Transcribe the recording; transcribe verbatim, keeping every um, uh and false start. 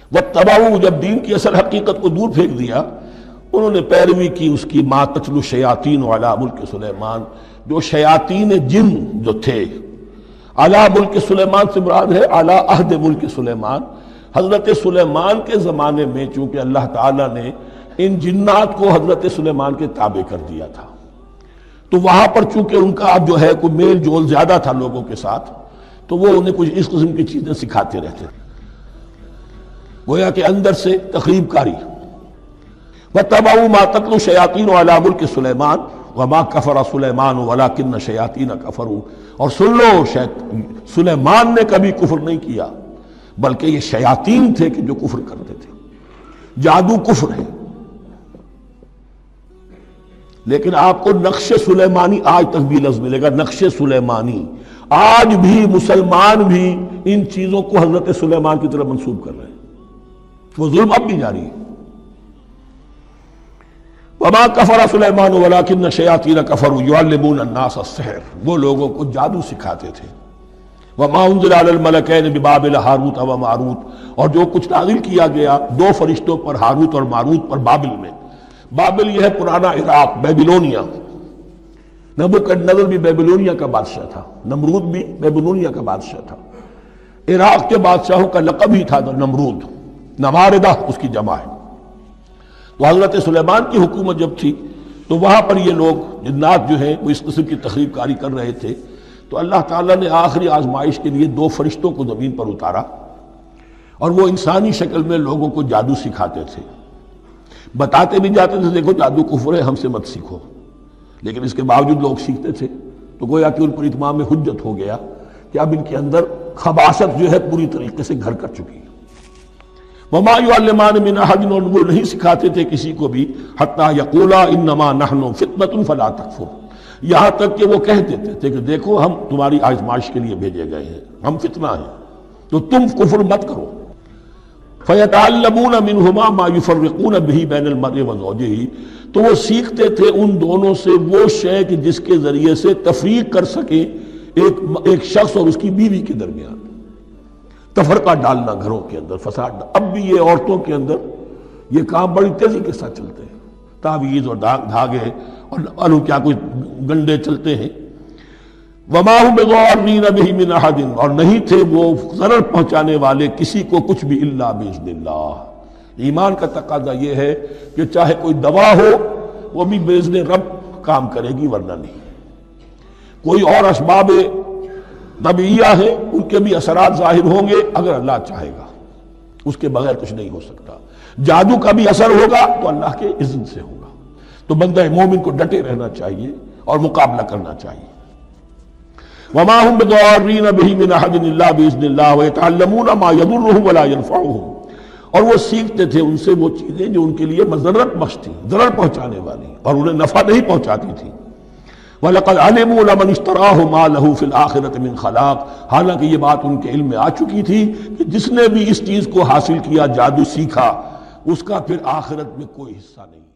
واتبعوا، جب دین کی اصل حقیقت کو دور پھینک دیا، انہوں نے پیروی کی اس کی ما تتلو الشیاطین علی ملک سلیمان، جو شیاطین جن جو تھے، علی ملک سلیمان سے مراد ہے علی عہد ملک سلیمان، حضرت سلیمان کے زمانے میں چونکہ اللہ تعالیٰ نے ان جنات کو حضرت سلیمان کے تابع کر دیا تھا، تو وہاں پر چونکہ ان کا اب جو ہے کوئی میل جول زیادہ تھا لوگوں کے ساتھ، تو وہ انہیں کچھ اس قسم کی چیزیں سکھاتے رہتے تھے، گویا کہ اندر سے تخریب کاری۔ وَاتَّبَعُوا مَا تَتْلُو الشَّيَاطِينُ عَلَىٰ مُلْكِ سُلَيْمَانَ وَمَا كَفَرَ سُلَيْمَانُ وَلَٰكِنَّ الشَّيَاطِينَ كَفَرُوا، اور سن لو سلیمان نے کبھی کفر نہیں کیا بلکہ یہ شیاطین تھے کہ جو کفر کرتے تھے۔ جادو کفر ہے، لیکن آپ کو نقش سلیمانی آج تک بھی لفظ ملے گا، نقش سلیمانی۔ آج بھی مسلمان بھی ان چیزوں کو حضرت سلیمان کی طرف منسوب کر رہے ہیں، وہ ظلم اب بھی جاری ہے۔ وَمَا كَفَرَ سُلَيْمَانُ وَلَٰكِنَّ الشَّيَاطِينَ كَفَرُوا يُعَلِّمُونَ النَّاسَ السِّحْرَ، وہ لوگوں کو جادو سکھاتے تھے۔ وَمَا أُنزِلَ عَلَى الْمَلَكَيْنِ بِبَابِلَ ہاروت وَمَاروت، اور جو کچھ نازل کیا گیا دو فرشتوں پر، ہاروت اور ماروت پر، بابل میں۔ بابل یہ ہے پرانا عراق، بیبلونیا۔ نبوکدنضر بھی بیبلونیا کا بادشاہ تھا، نمرود بھی بیبلونیا کا بادشاہ تھا۔ عراق کے بادشاہوں کا لقب ہی تھا نمرود، نماردہ اس کی جمع ہے۔ تو حضرت سلیمان کی حکومت جب تھی تو وہاں پر یہ لوگ جنات جو ہیں وہ اس قسم کی تخریب کاری کر رہے تھے، تو اللہ تعالیٰ نے آخری آزمائش کے لیے دو فرشتوں کو زمین پر اتارا، اور وہ انسانی شکل میں لوگوں کو جادو سکھاتے تھے، بتاتے بھی جاتے تھے دیکھو جادو کفر ہے، ہم سے مت سیکھو، لیکن اس کے باوجود لوگ سیکھتے تھے، تو گویا کہ ان پر اتمام حجت ہو گیا کہ اب ان کے اندر خباثت جو ہے پوری طریقے سے گھر کر چکی ہے۔ وَمَا يُعَلِّمَانِ مِنْ أَحَدٍ، اور وہ نہیں سکھاتے تھے کسی کو بھی، حَتَّى يَقُولَا إِنَّمَا نَحْنُ فِتْنَةٌ فَلَا تَكْفُرْ، یہاں تک کہ وہ کہہ دیتے تھے کہ دیکھو ہم تمہاری آزمائش کے لیے بھیجے گئے ہیں، ہم فتنہ ہیں، تو تم کفر مت کرو۔ فَيَتَعَلَّمُونَ مِنْهُمَا مَا يُفَرِّقُونَ بِهِ بَيْنَ الْمَرْءِ وَزَوْجِهِ، تو وہ سیکھتے تھے ان دونوں سے وہ شے کہ جس کے ذریعے سے تفریق کر سکیں ایک ایک شخص اور اس کی بیوی کے درمیان، تفرقہ ڈالنا گھروں کے اندر، فساد۔ اب بھی یہ عورتوں کے اندر یہ کام بڑی تیزی کے ساتھ چلتے ہیں، تعویذ اور دھاگے اور معلوم کیا کچھ گنڈے چلتے ہیں۔ وَمَا هُمْ بِضَارِّينَ بِهِ مِنْ أَحَدٍ، اور نہیں تھے وہ ضرر پہنچانے والے کسی کو کچھ بھی، إِلَّا بِإِذْنِ اللَّهِ۔ ایمان کا تقاضا یہ ہے کہ چاہے کوئی دوا ہو وہ بھی بِإِذْنِ رب کام کرے گی، ورنہ نہیں۔ کوئی اور اسباب طبیعیہ ہیں، ان کے بھی اثرات ظاہر ہوں گے اگر اللہ چاہے گا، اس کے بغیر کچھ نہیں ہو سکتا۔ جادو کا بھی اثر ہوگا تو اللہ کے اذن سے ہوگا۔ تو بندہ مومن کو ڈٹے رہنا چاہیے اور مقابلہ کرنا چاہیے۔ وَمَا هُمْ بِضَارِّينَ بِهِ مِنْ أَحَدٍ إِلَّا بِإِذْنِ اللَّهِ وَيَتَعَلَّمُونَ مَا يَضُرُّهُمْ وَلَا يَنفَعُهُمْ، اور وہ سیکھتے تھے ان سے وہ چیزیں جو ان کے لیے مضرت بخش تھی، ضرر پہنچانے والی، اور انہیں نفع نہیں پہنچاتی تھی۔ وَلَقَدْ عَلِمُوا لَمَنِ اشْتَرَاهُ مَا لَهُ فِي الْآخِرَةِ مِنْ خَلَاقٍ، حالانکہ یہ بات ان کے علم میں آ چکی تھی کہ جس نے بھی اس چیز کو حاصل کیا، جادو سیکھا، اس کا پھر آخرت میں کوئی حصہ نہیں۔